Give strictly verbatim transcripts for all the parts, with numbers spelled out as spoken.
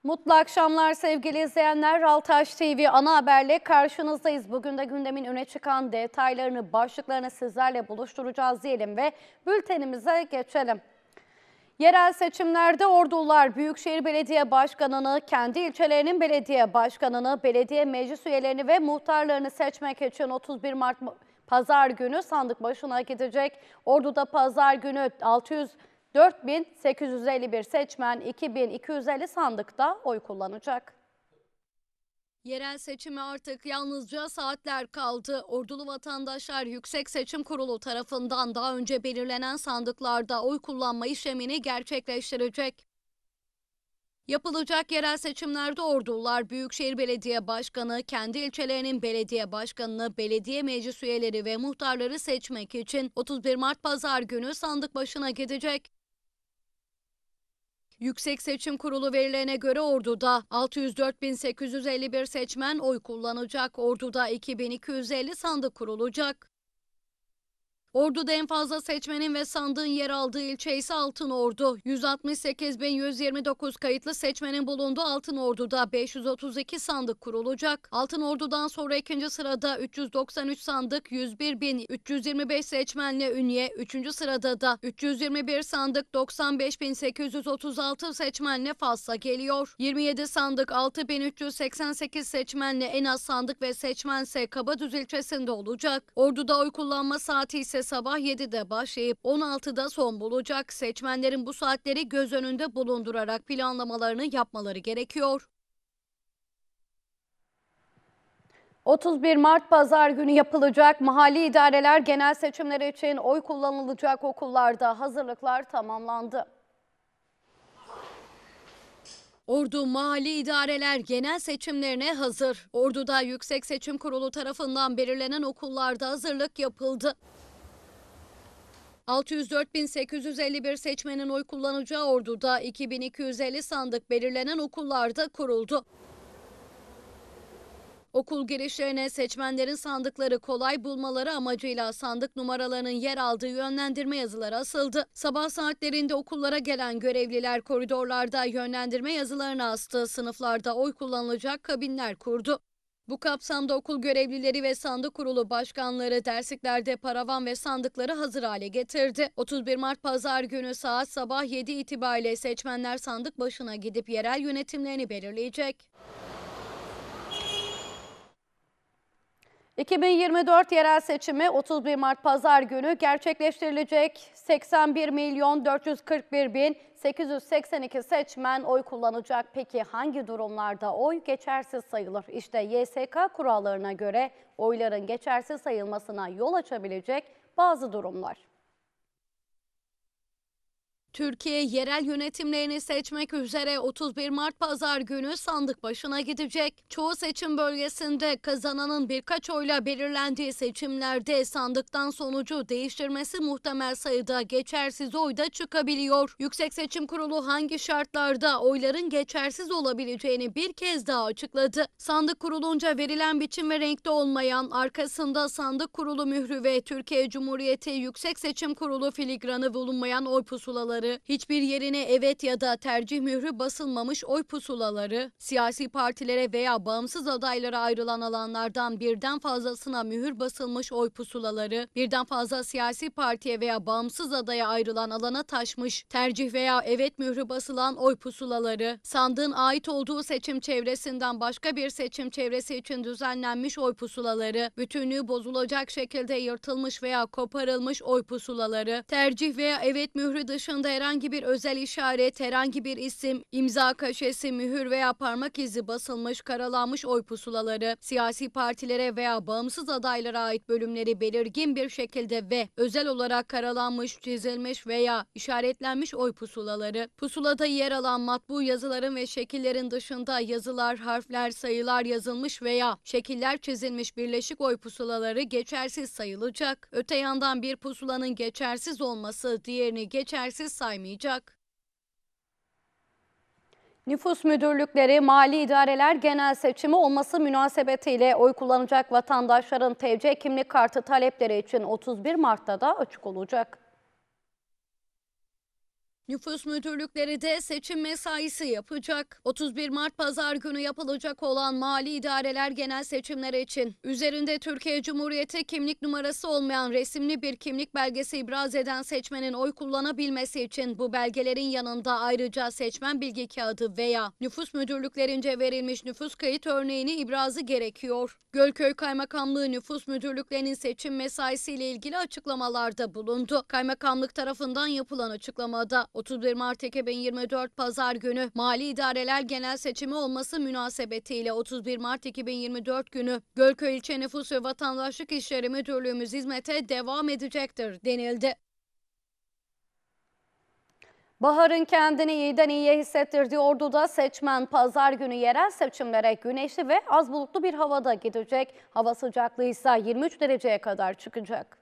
Mutlu akşamlar sevgili izleyenler. Altaş T V ana haberle karşınızdayız. Bugün de gündemin öne çıkan detaylarını, başlıklarını sizlerle buluşturacağız diyelim ve bültenimize geçelim. Yerel seçimlerde Ordular Büyükşehir Belediye Başkanı'nı, kendi ilçelerinin belediye başkanını, belediye meclis üyelerini ve muhtarlarını seçmek için otuz bir Mart Pazar günü sandık başına gidecek. Ordu'da pazar günü altı yüz dört bin sekiz yüz elli bir seçmen iki bin iki yüz elli sandıkta oy kullanacak. Yerel seçime artık yalnızca saatler kaldı. Ordulu vatandaşlar Yüksek Seçim Kurulu tarafından daha önce belirlenen sandıklarda oy kullanma işlemini gerçekleştirecek. Yapılacak yerel seçimlerde Ordular Büyükşehir Belediye Başkanı, kendi ilçelerinin belediye başkanını, belediye meclis üyeleri ve muhtarları seçmek için otuz bir Mart Pazar günü sandık başına gidecek. Yüksek Seçim Kurulu verilerine göre Ordu'da altı yüz dört bin sekiz yüz elli bir seçmen oy kullanacak. Ordu'da iki bin iki yüz elli sandık kurulacak. Ordu'da en fazla seçmenin ve sandığın yer aldığı ilçe ise Altınordu. yüz altmış sekiz bin yüz yirmi dokuz kayıtlı seçmenin bulunduğu Altınordu'da beş yüz otuz iki sandık kurulacak. Altınordu'dan sonra ikinci sırada üç yüz doksan üç sandık, yüz bir bin üç yüz yirmi beş seçmenle Ünye, üçüncü sırada da üç yüz yirmi bir sandık, doksan beş bin sekiz yüz otuz altı seçmenle Fas'a geliyor. yirmi yedi sandık, altı bin üç yüz seksen sekiz seçmenle en az sandık ve seçmense Kabadüz ilçesinde olacak. Ordu'da oy kullanma saati ise sabah yedide başlayıp on altıda son bulacak. Seçmenlerin bu saatleri göz önünde bulundurarak planlamalarını yapmaları gerekiyor. otuz bir Mart Pazar günü yapılacak mahalli idareler genel seçimleri için oy kullanılacak okullarda hazırlıklar tamamlandı. Ordu Mahalli İdareler genel seçimlerine hazır. Ordu'da Yüksek Seçim Kurulu tarafından belirlenen okullarda hazırlık yapıldı. altı yüz dört bin sekiz yüz elli bir seçmenin oy kullanacağı Ordu'da iki bin iki yüz elli sandık belirlenen okullarda kuruldu. Okul girişlerine seçmenlerin sandıkları kolay bulmaları amacıyla sandık numaralarının yer aldığı yönlendirme yazıları asıldı. Sabah saatlerinde okullara gelen görevliler koridorlarda yönlendirme yazılarını astı. Sınıflarda oy kullanılacak kabinler kurdu. Bu kapsamda okul görevlileri ve sandık kurulu başkanları dersliklerde paravan ve sandıkları hazır hale getirdi. otuz bir Mart Pazar günü saat sabah yedi itibariyle seçmenler sandık başına gidip yerel yönetimlerini belirleyecek. iki bin yirmi dört yerel seçimi otuz bir Mart Pazar günü gerçekleştirilecek. seksen bir milyon dört yüz kırk bir bin sekiz yüz seksen iki seçmen oy kullanacak. Peki hangi durumlarda oy geçersiz sayılır? İşte Y S K kurallarına göre oyların geçersiz sayılmasına yol açabilecek bazı durumlar. Türkiye yerel yönetimlerini seçmek üzere otuz bir Mart Pazar günü sandık başına gidecek. Çoğu seçim bölgesinde kazananın birkaç oyla belirlendiği seçimlerde sandıktan sonucu değiştirmesi muhtemel sayıda geçersiz oy da çıkabiliyor. Yüksek Seçim Kurulu hangi şartlarda oyların geçersiz olabileceğini bir kez daha açıkladı. Sandık kurulunca verilen biçim ve renkte olmayan, arkasında sandık kurulu mührü ve Türkiye Cumhuriyeti Yüksek Seçim Kurulu filigranı bulunmayan oy pusulaları, hiçbir yerine evet ya da tercih mührü basılmamış oy pusulaları, siyasi partilere veya bağımsız adaylara ayrılan alanlardan birden fazlasına mühür basılmış oy pusulaları, birden fazla siyasi partiye veya bağımsız adaya ayrılan alana taşmış, tercih veya evet mührü basılan oy pusulaları, sandığın ait olduğu seçim çevresinden başka bir seçim çevresi için düzenlenmiş oy pusulaları, bütünlüğü bozulacak şekilde yırtılmış veya koparılmış oy pusulaları, tercih veya evet mührü dışında herhangi bir özel işaret, herhangi bir isim, imza kaşesi, mühür veya parmak izi basılmış, karalanmış oy pusulaları, siyasi partilere veya bağımsız adaylara ait bölümleri belirgin bir şekilde ve özel olarak karalanmış, çizilmiş veya işaretlenmiş oy pusulaları, pusulada yer alan matbu yazıların ve şekillerin dışında yazılar, harfler, sayılar yazılmış veya şekiller çizilmiş birleşik oy pusulaları geçersiz sayılacak. Öte yandan bir pusulanın geçersiz olması diğerini geçersiz saymayacak. Nüfus müdürlükleri, mali idareler genel seçimi olması münasebetiyle oy kullanacak vatandaşların T C kimlik kartı talepleri için otuz bir Mart'ta da açık olacak. Nüfus müdürlükleri de seçim mesaisi yapacak. otuz bir Mart Pazar günü yapılacak olan Mali İdareler Genel Seçimleri için üzerinde Türkiye Cumhuriyeti kimlik numarası olmayan resimli bir kimlik belgesi ibraz eden seçmenin oy kullanabilmesi için bu belgelerin yanında ayrıca seçmen bilgi kağıdı veya nüfus müdürlüklerince verilmiş nüfus kayıt örneğini ibrazı gerekiyor. Gölköy Kaymakamlığı Nüfus Müdürlüklerinin seçim mesaisiyle ilgili açıklamalarda bulundu. Kaymakamlık tarafından yapılan açıklamada otuz bir Mart iki bin yirmi dört Pazar günü Mali İdareler Genel Seçimi olması münasebetiyle otuz bir Mart iki bin yirmi dört günü Gölköy İlçe Nüfus ve Vatandaşlık İşleri Müdürlüğümüz hizmete devam edecektir denildi. Baharın kendini iyiden iyiye hissettirdiği Ordu'da seçmen pazar günü yerel seçimlere güneşli ve az bulutlu bir havada gidecek. Hava sıcaklığı ise yirmi üç dereceye kadar çıkacak.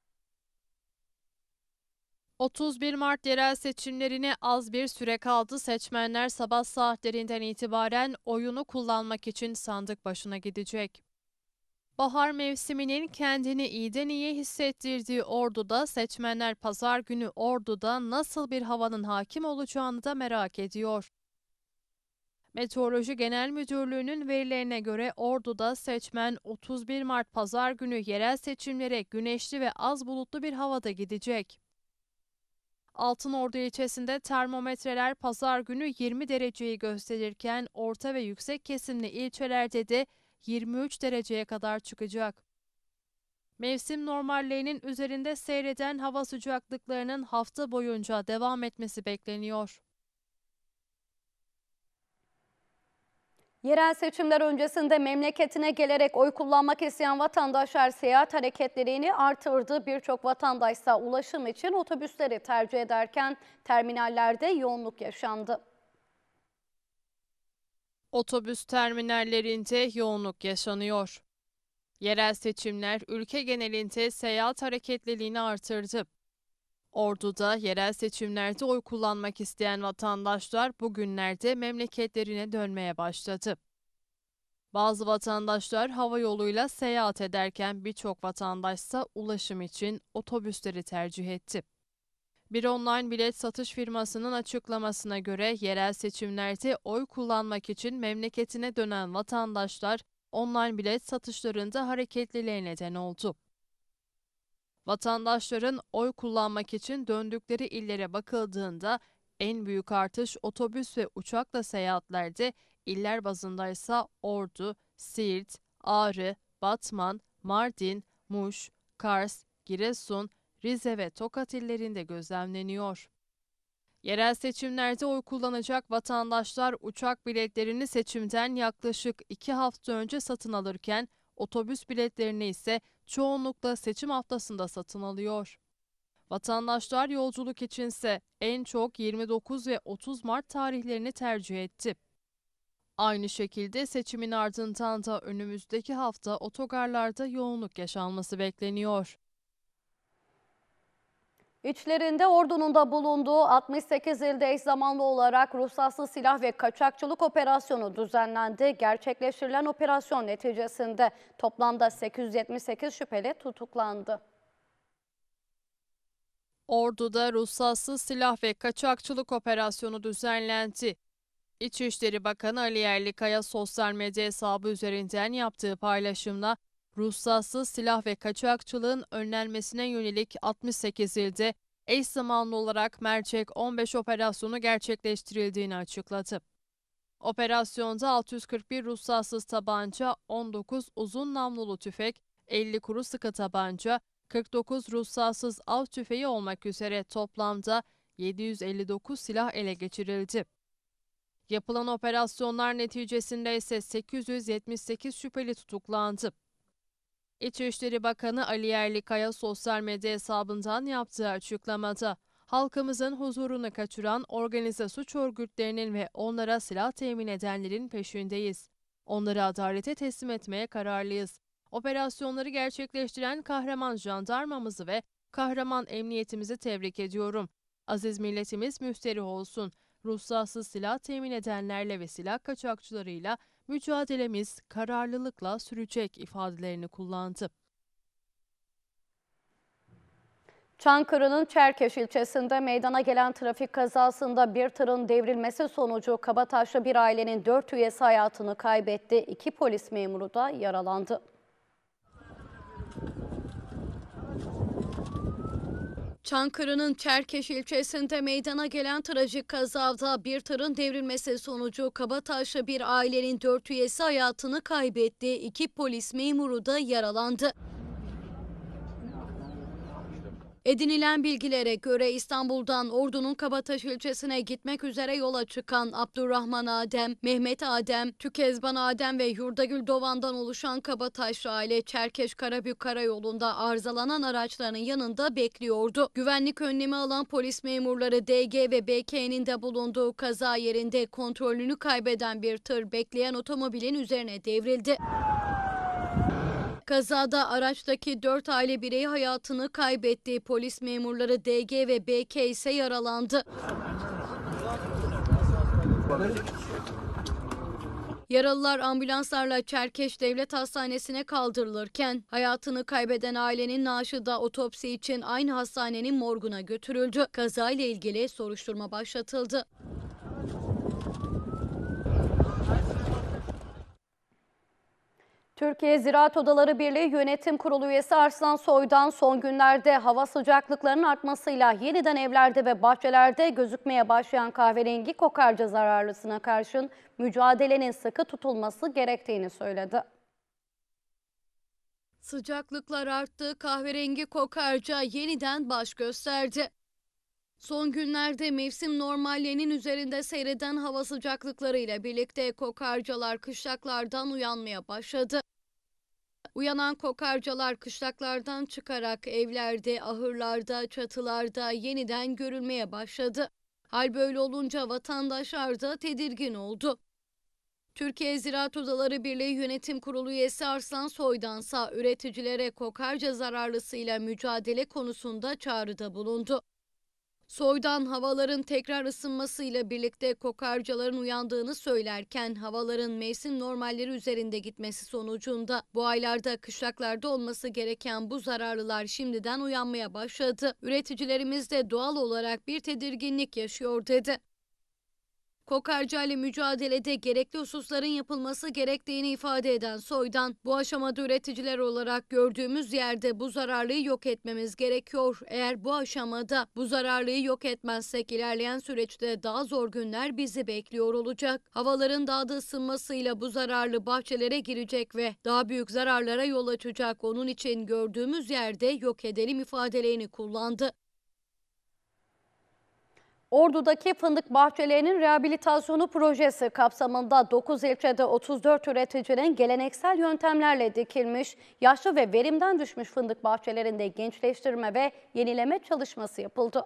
otuz bir Mart yerel seçimlerine az bir süre kaldı. Seçmenler sabah saatlerinden itibaren oyunu kullanmak için sandık başına gidecek. Bahar mevsiminin kendini iyiden iyiye hissettirdiği Ordu'da seçmenler pazar günü Ordu'da nasıl bir havanın hakim olacağını da merak ediyor. Meteoroloji Genel Müdürlüğü'nün verilerine göre Ordu'da seçmen otuz bir Mart pazar günü yerel seçimlere güneşli ve az bulutlu bir havada gidecek. Altınordu ilçesinde termometreler pazar günü yirmi dereceyi gösterirken orta ve yüksek kesimli ilçelerde de yirmi üç dereceye kadar çıkacak. Mevsim normallerinin üzerinde seyreden hava sıcaklıklarının hafta boyunca devam etmesi bekleniyor. Yerel seçimler öncesinde memleketine gelerek oy kullanmak isteyen vatandaşlar seyahat hareketlerini artırdı. Birçok vatandaşsa ulaşım için otobüsleri tercih ederken terminallerde yoğunluk yaşandı. Otobüs terminallerinde yoğunluk yaşanıyor. Yerel seçimler ülke genelinde seyahat hareketliliğini artırdı. Ordu'da yerel seçimlerde oy kullanmak isteyen vatandaşlar bugünlerde memleketlerine dönmeye başladı. Bazı vatandaşlar hava yoluyla seyahat ederken birçok vatandaşsa ulaşım için otobüsleri tercih etti. Bir online bilet satış firmasının açıklamasına göre yerel seçimlerde oy kullanmak için memleketine dönen vatandaşlar online bilet satışlarında hareketliliğe neden oldu. Vatandaşların oy kullanmak için döndükleri illere bakıldığında en büyük artış otobüs ve uçakla seyahatlerde, iller bazında ise Ordu, Siirt, Ağrı, Batman, Mardin, Muş, Kars, Giresun, Rize ve Tokat illerinde gözlemleniyor. Yerel seçimlerde oy kullanacak vatandaşlar uçak biletlerini seçimden yaklaşık iki hafta önce satın alırken otobüs biletlerini ise çoğunlukla seçim haftasında satın alıyor. Vatandaşlar yolculuk içinse en çok yirmi dokuz ve otuz Mart tarihlerini tercih etti. Aynı şekilde seçimin ardından da önümüzdeki hafta otogarlarda yoğunluk yaşanması bekleniyor. İçlerinde Ordu'nun da bulunduğu altmış sekiz ilde eş zamanlı olarak ruhsatsız silah ve kaçakçılık operasyonu düzenlendi. Gerçekleştirilen operasyon neticesinde toplamda sekiz yüz yetmiş sekiz şüpheli tutuklandı. Ordu'da ruhsatsız silah ve kaçakçılık operasyonu düzenlendi. İçişleri Bakanı Ali Yerlikaya sosyal medya hesabı üzerinden yaptığı paylaşımla ruhsatsız silah ve kaçakçılığın önlenmesine yönelik altmış sekiz ilde eş zamanlı olarak Mercek on beş operasyonu gerçekleştirildiğini açıkladı. Operasyonda altı yüz kırk bir ruhsatsız tabanca, on dokuz uzun namlulu tüfek, elli kuru sıkı tabanca, kırk dokuz ruhsatsız av tüfeği olmak üzere toplamda yedi yüz elli dokuz silah ele geçirildi. Yapılan operasyonlar neticesinde ise sekiz yüz yetmiş sekiz şüpheli tutuklandı. İçişleri Bakanı Ali Yerlikaya sosyal medya hesabından yaptığı açıklamada, halkımızın huzurunu kaçıran organize suç örgütlerinin ve onlara silah temin edenlerin peşindeyiz. Onları adalete teslim etmeye kararlıyız. Operasyonları gerçekleştiren kahraman jandarmamızı ve kahraman emniyetimizi tebrik ediyorum. Aziz milletimiz müsterih olsun. Ruhsatsız silah temin edenlerle ve silah kaçakçılarıyla mücadelemiz kararlılıkla sürecek ifadelerini kullandı. Çankırı'nın Çerkeş ilçesinde meydana gelen trafik kazasında bir tırın devrilmesi sonucu Kabataşlı bir ailenin dört üyesi hayatını kaybetti. İki polis memuru da yaralandı. Çankırı'nın Çerkeş ilçesinde meydana gelen trajik kazada bir tırın devrilmesi sonucu Kabataşlı bir ailenin dört üyesi hayatını kaybetti. İki polis memuru da yaralandı. Edinilen bilgilere göre İstanbul'dan Ordu'nun Kabataş ilçesine gitmek üzere yola çıkan Abdurrahman Adem, Mehmet Adem, Tükezban Adem ve Yurdagül Doğan'dan oluşan Kabataşlı aile Çerkeş Karabük Karayolu'nda arızalanan araçların yanında bekliyordu. Güvenlik önlemi alan polis memurları D G ve B K'nin de bulunduğu kaza yerinde kontrolünü kaybeden bir tır bekleyen otomobilin üzerine devrildi. Kazada araçtaki dört aile bireyi hayatını kaybetti. Polis memurları D G ve B K ise yaralandı. Yaralılar ambulanslarla Çerkeş Devlet Hastanesi'ne kaldırılırken hayatını kaybeden ailenin naaşı da otopsi için aynı hastanenin morguna götürüldü. Kazayla ilgili soruşturma başlatıldı. Türkiye Ziraat Odaları Birliği Yönetim Kurulu üyesi Arslan Soydan son günlerde hava sıcaklıklarının artmasıyla yeniden evlerde ve bahçelerde gözükmeye başlayan kahverengi kokarca zararlısına karşın mücadelenin sıkı tutulması gerektiğini söyledi. Sıcaklıklar arttı, kahverengi kokarca yeniden baş gösterdi. Son günlerde mevsim normallerinin üzerinde seyreden hava sıcaklıklarıyla birlikte kokarcalar kışlaklardan uyanmaya başladı. Uyanan kokarcalar kışlaklardan çıkarak evlerde, ahırlarda, çatılarda yeniden görülmeye başladı. Hal böyle olunca vatandaşlar da tedirgin oldu. Türkiye Ziraat Odaları Birliği Yönetim Kurulu üyesi Arslan Soydansa üreticilere kokarca zararlısıyla mücadele konusunda çağrıda bulundu. Soydan havaların tekrar ısınmasıyla birlikte kokarcaların uyandığını söylerken havaların mevsim normalleri üzerinde gitmesi sonucunda bu aylarda kışlaklarda olması gereken bu zararlılar şimdiden uyanmaya başladı. Üreticilerimiz de doğal olarak bir tedirginlik yaşıyor dedi. Kokarca ile mücadelede gerekli hususların yapılması gerektiğini ifade eden Soydan, bu aşamada üreticiler olarak gördüğümüz yerde bu zararlıyı yok etmemiz gerekiyor. Eğer bu aşamada bu zararlıyı yok etmezsek ilerleyen süreçte daha zor günler bizi bekliyor olacak. Havaların daha da ısınmasıyla bu zararlı bahçelere girecek ve daha büyük zararlara yol açacak. Onun için gördüğümüz yerde yok edelim ifadelerini kullandı. Ordu'daki fındık bahçelerinin rehabilitasyonu projesi kapsamında dokuz ilçede otuz dört üreticinin geleneksel yöntemlerle dikilmiş, yaşlı ve verimden düşmüş fındık bahçelerinde gençleştirme ve yenileme çalışması yapıldı.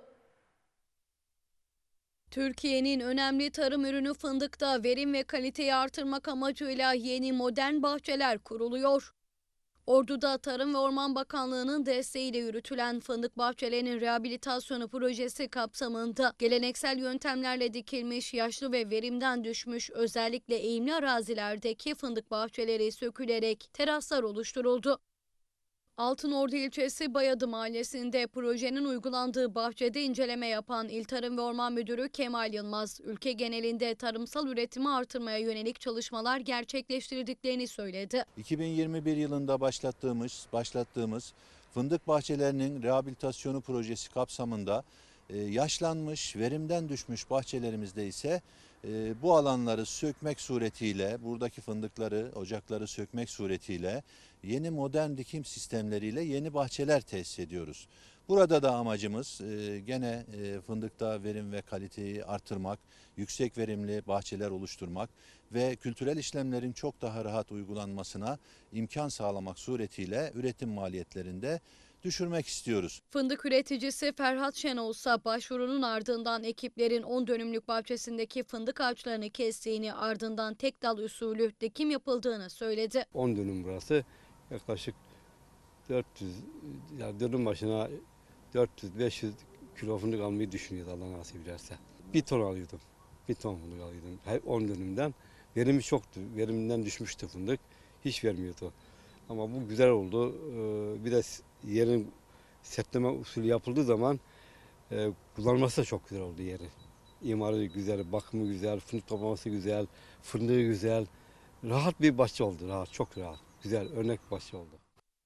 Türkiye'nin önemli tarım ürünü fındıkta verim ve kaliteyi artırmak amacıyla yeni modern bahçeler kuruluyor. Ordu'da Tarım ve Orman Bakanlığı'nın desteğiyle yürütülen fındık bahçelerinin rehabilitasyonu projesi kapsamında geleneksel yöntemlerle dikilmiş, yaşlı ve verimden düşmüş özellikle eğimli arazilerdeki fındık bahçeleri sökülerek teraslar oluşturuldu. Altınordu ilçesi Bayadı mahallesinde projenin uygulandığı bahçede inceleme yapan İl Tarım ve Orman Müdürü Kemal Yılmaz, ülke genelinde tarımsal üretimi artırmaya yönelik çalışmalar gerçekleştirdiklerini söyledi. iki bin yirmi bir yılında başlattığımız, başlattığımız fındık bahçelerinin rehabilitasyonu projesi kapsamında e, yaşlanmış, verimden düşmüş bahçelerimizde ise e, bu alanları sökmek suretiyle, buradaki fındıkları, ocakları sökmek suretiyle yeni modern dikim sistemleriyle yeni bahçeler tesis ediyoruz. Burada da amacımız e, gene e, fındıkta verim ve kaliteyi artırmak, yüksek verimli bahçeler oluşturmak ve kültürel işlemlerin çok daha rahat uygulanmasına imkan sağlamak suretiyle üretim maliyetlerinde düşürmek istiyoruz. Fındık üreticisi Ferhat Şenol ise başvurunun ardından ekiplerin on dönümlük bahçesindeki fındık ağaçlarını kestiğini, ardından tek dal usulü dikim yapıldığını söyledi. on dönüm burası, yaklaşık dört yüz, yani dönüm başına dört yüz beş yüz kilo fındık almayı düşünüyordu Allah nasip ederse. Bir ton alıyordum, bir ton fındık alıyordum. on dönümden verimi çoktu, verimden düşmüştü fındık, hiç vermiyordu. Ama bu güzel oldu. Bir de yerin setleme usulü yapıldığı zaman e, kullanması da çok güzel oldu yeri. İmarı güzel, bakımı güzel, fındık toplaması güzel, fındığı güzel. Rahat bir bahçe oldu, rahat, çok rahat. Güzel, örnek bahçe oldu.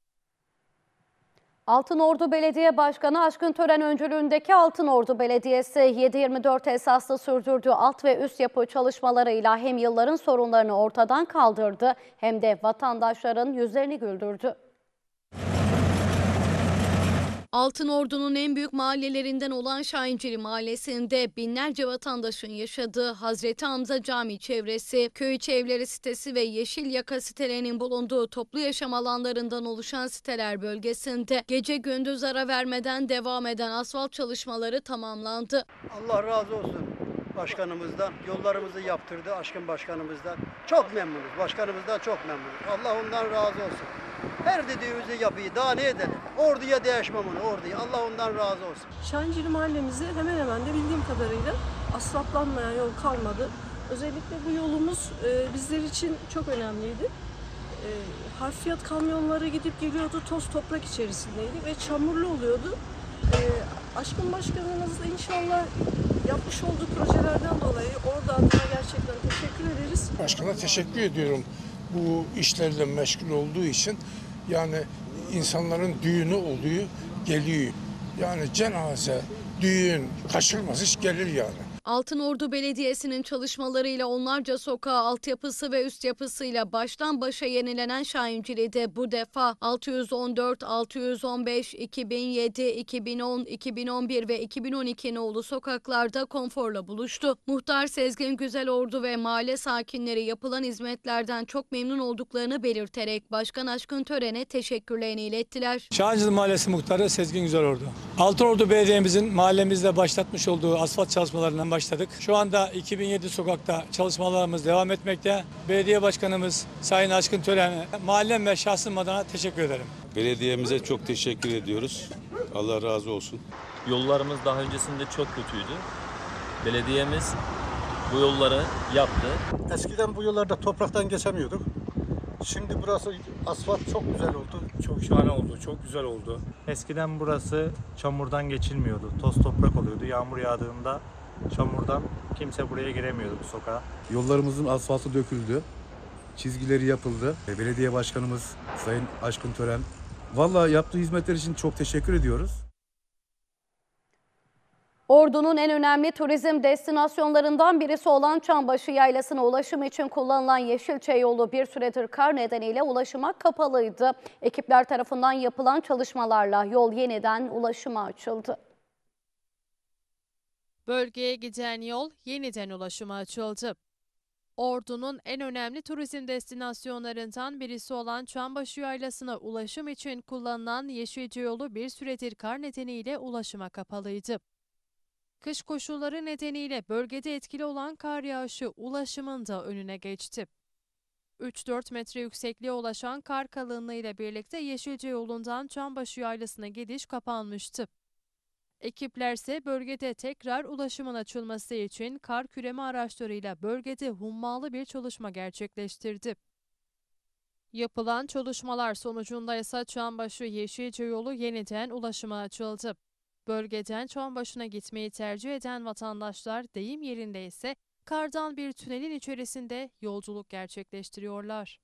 Altınordu Belediye Başkanı Aşkın Tören öncülüğündeki Altınordu Belediyesi yedi yirmi dört esaslı sürdürdüğü alt ve üst yapı çalışmalarıyla hem yılların sorunlarını ortadan kaldırdı hem de vatandaşların yüzlerini güldürdü. Altınordu'nun en büyük mahallelerinden olan Şahincili Mahallesi'nde binlerce vatandaşın yaşadığı Hazreti Hamza Camii çevresi, köy içi evleri sitesi ve Yeşil Yaka sitelerinin bulunduğu toplu yaşam alanlarından oluşan siteler bölgesinde gece gündüz ara vermeden devam eden asfalt çalışmaları tamamlandı. Allah razı olsun başkanımızdan. Yollarımızı yaptırdı Aşkın Başkanımızdan. Çok memnunuz. Başkanımızdan çok memnunuz. Allah ondan razı olsun. Her dediğimizi yapıyı daha ne edelim? Orduya değişmem onu, orduya. Allah ondan razı olsun. Şahincili mahallemizde hemen hemen de bildiğim kadarıyla asfaltlanmayan yol kalmadı. Özellikle bu yolumuz e, bizler için çok önemliydi. E, harfiyat kamyonları gidip geliyordu, toz toprak içerisindeydi ve çamurlu oluyordu. E, Aşkın Başkanımız da inşallah yapmış olduğu projelerden dolayı orada adına gerçekten teşekkür ederiz. Başkana teşekkür ediyorum bu işlerle meşgul olduğu için. Yani insanların düğünü oluyor, geliyor. Yani cenaze, düğün kaçırmaz hiç gelir yani. Altınordu Belediyesi'nin çalışmalarıyla onlarca sokağı altyapısı ve üst yapısıyla baştan başa yenilenen Şahincili'de bu defa altı yüz on dört, altı yüz on beş, iki bin yedi, iki bin on, iki bin on bir ve iki bin on iki nolu sokaklarda konforla buluştu. Muhtar Sezgin Güzelordu ve mahalle sakinleri yapılan hizmetlerden çok memnun olduklarını belirterek Başkan Aşkın Tören'e teşekkürlerini ilettiler. Şahincili Mahallesi Muhtarı Sezgin Güzelordu. Altınordu Belediye'mizin mahallemizde başlatmış olduğu asfalt çalışmalarından başladık. Şu anda iki bin yedi sokakta çalışmalarımız devam etmekte. Belediye Başkanımız Sayın Aşkın Tören'e mahallem ve şahsım adına teşekkür ederim. Belediyemize çok teşekkür ediyoruz. Allah razı olsun. Yollarımız daha öncesinde çok kötüydü. Belediyemiz bu yolları yaptı. Eskiden bu yollarda topraktan geçemiyorduk. Şimdi burası asfalt çok güzel oldu. Çok şahane oldu, çok güzel oldu. Eskiden burası çamurdan geçilmiyordu. Toz toprak oluyordu. Yağmur yağdığında çamurdan kimse buraya giremiyordu bu sokağa. Yollarımızın asfaltı döküldü. Çizgileri yapıldı. Belediye Başkanımız Sayın Aşkın Tören. Vallahi yaptığı hizmetler için çok teşekkür ediyoruz. Ordu'nun en önemli turizm destinasyonlarından birisi olan Çambaşı Yaylası'na ulaşım için kullanılan Yeşilçay yolu bir süredir kar nedeniyle ulaşıma kapalıydı. Ekipler tarafından yapılan çalışmalarla yol yeniden ulaşıma açıldı. Bölgeye giden yol yeniden ulaşıma açıldı. Ordu'nun en önemli turizm destinasyonlarından birisi olan Çambaşı Yaylası'na ulaşım için kullanılan Yeşilçay yolu bir süredir kar nedeniyle ulaşıma kapalıydı. Kış koşulları nedeniyle bölgede etkili olan kar yağışı ulaşımın da önüne geçti. üç dört metre yüksekliğe ulaşan kar kalınlığıyla birlikte Yeşilçay yolundan Çambaşı Yaylası'na gidiş kapanmıştı. Ekipler ise bölgede tekrar ulaşımın açılması için kar küreme araçlarıyla bölgede hummalı bir çalışma gerçekleştirdi. Yapılan çalışmalar sonucunda ise Çambaşı Yeşilçay yolu yeniden ulaşıma açıldı. Bölgeden Çambaşı'na gitmeyi tercih eden vatandaşlar deyim yerinde ise kardan bir tünelin içerisinde yolculuk gerçekleştiriyorlar.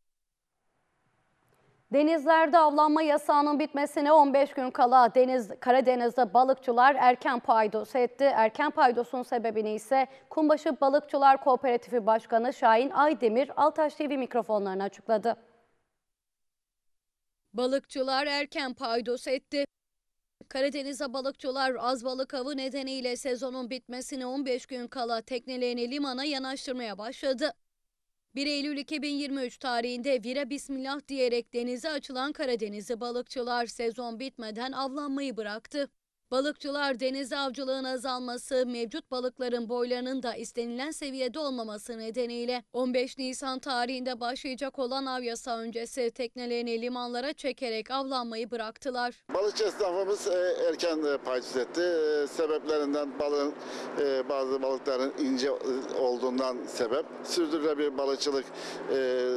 Denizlerde avlanma yasağının bitmesine on beş gün kala Deniz, Karadeniz'de balıkçılar erken paydos etti. Erken paydosun sebebini ise Kumbaşı Balıkçılar Kooperatifi Başkanı Şahin Aydemir Altaş T V mikrofonlarına açıkladı. Balıkçılar erken paydos etti. Karadeniz'de balıkçılar az balık avı nedeniyle sezonun bitmesine on beş gün kala teknelerini limana yanaştırmaya başladı. bir Eylül iki bin yirmi üç tarihinde vira bismillah diyerek denize açılan Karadenizli balıkçılar sezon bitmeden avlanmayı bıraktı. Balıkçılar deniz avcılığın azalması, mevcut balıkların boylarının da istenilen seviyede olmaması nedeniyle on beş Nisan tarihinde başlayacak olan av yasağı öncesi teknelerini limanlara çekerek avlanmayı bıraktılar. Balıkçı esnafımız erken paydos etti. Sebeplerinden balığın, bazı balıkların ince olduğundan sebep. Sürdürülebilir balıkçılık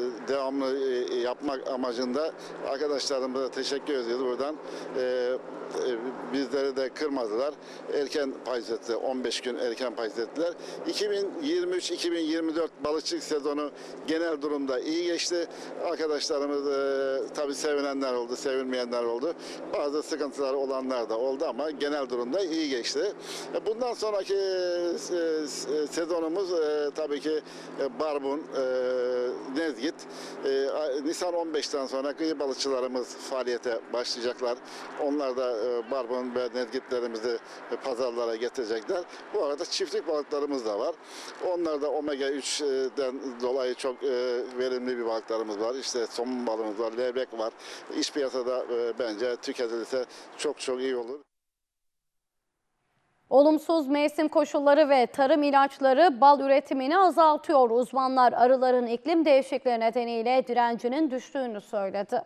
devamlı yapmak amacında arkadaşlarımıza teşekkür ediyoruz buradan. bizleri de kırmadılar. Erken paydos ettiler. on beş gün erken paydos ettiler. iki bin yirmi üç iki bin yirmi dört balıkçılık sezonu genel durumda iyi geçti. Arkadaşlarımız e, tabii sevinenler oldu, sevinmeyenler oldu. Bazı sıkıntılar olanlar da oldu ama genel durumda iyi geçti. Bundan sonraki e, sezonumuz e, tabii ki e, barbun, e, nezgit. E, Nisan on beşten sonra kıyı balıkçılarımız faaliyete başlayacaklar. Onlar da e, barbun ve nezgitlerimizi e, pazarlara getirecekler. Bu arada çiftlik balıklarımız da var. Onlar da omega üçten dolayı çok e, verimli bir balıklarımız var. İşte somun balığımız var, levrek var. İç piyasada e, bence tüketilirse çok çok iyi olur. Olumsuz mevsim koşulları ve tarım ilaçları bal üretimini azaltıyor. Uzmanlar arıların iklim değişikliği nedeniyle direncinin düştüğünü söyledi.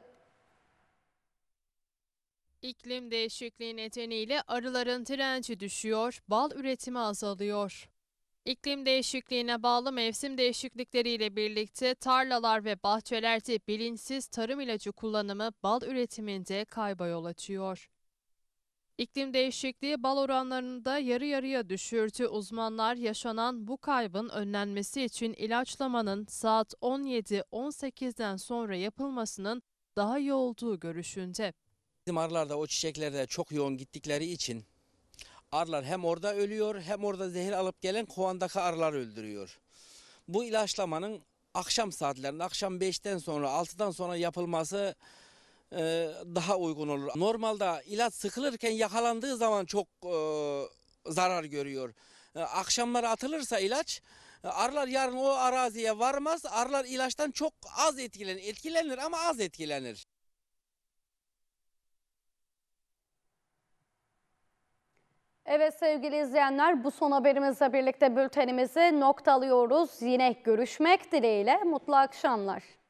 İklim değişikliği nedeniyle arıların direnci düşüyor, bal üretimi azalıyor. İklim değişikliğine bağlı mevsim değişiklikleriyle birlikte tarlalar ve bahçelerde bilinçsiz tarım ilacı kullanımı bal üretiminde kayba yol açıyor. İklim değişikliği bal oranlarını da yarı yarıya düşürdü. Uzmanlar yaşanan bu kaybın önlenmesi için ilaçlamanın saat on yedi on sekizden sonra yapılmasının daha iyi olduğu görüşünde. Bizim arılar da o çiçeklerde çok yoğun gittikleri için arılar hem orada ölüyor hem orada zehir alıp gelen kovandaki arılar öldürüyor. Bu ilaçlamanın akşam saatlerinde akşam beşten sonra altıdan sonra yapılması e, daha uygun olur. Normalde ilaç sıkılırken yakalandığı zaman çok e, zarar görüyor. E, akşamları atılırsa ilaç arılar yarın o araziye varmaz. Arılar ilaçtan çok az etkilenir. Etkilenir ama az etkilenir. Evet sevgili izleyenler, bu son haberimizle birlikte bültenimizi noktalıyoruz. Yine görüşmek dileğiyle, mutlu akşamlar.